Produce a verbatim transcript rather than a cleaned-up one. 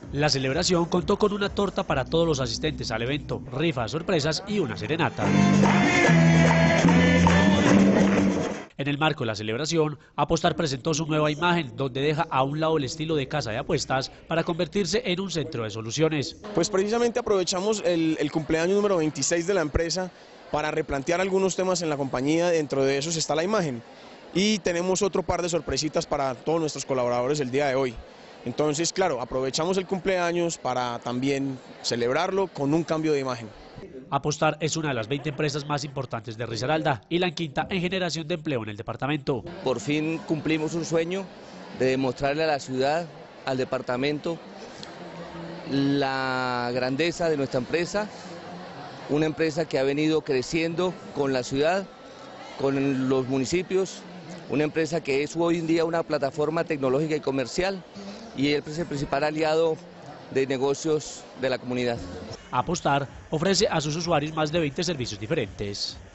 La celebración contó con una torta para todos los asistentes al evento, rifas, sorpresas y una serenata. En el marco de la celebración, Apostar presentó su nueva imagen, donde deja a un lado el estilo de casa de apuestas para convertirse en un centro de soluciones. Pues precisamente aprovechamos el, el cumpleaños número veintiséis de la empresa para replantear algunos temas en la compañía, dentro de esos está la imagen. Y tenemos otro par de sorpresitas para todos nuestros colaboradores el día de hoy. Entonces, claro, aprovechamos el cumpleaños para también celebrarlo con un cambio de imagen. Apostar es una de las veinte empresas más importantes de Risaralda y la quinta en generación de empleo en el departamento. Por fin cumplimos un sueño de demostrarle a la ciudad, al departamento, la grandeza de nuestra empresa, una empresa que ha venido creciendo con la ciudad, con los municipios, una empresa que es hoy en día una plataforma tecnológica y comercial y es el principal aliado de negocios de la comunidad. Apostar ofrece a sus usuarios más de veinte servicios diferentes.